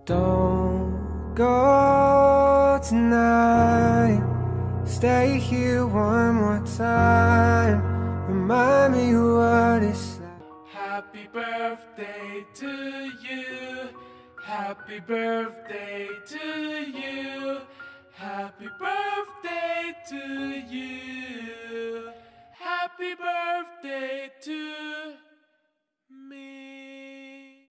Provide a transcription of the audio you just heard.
Don't go tonight. Stay here one more time. Remind me what it's like. Happy birthday to you. Happy birthday to you. Happy birthday to you. Happy birthday to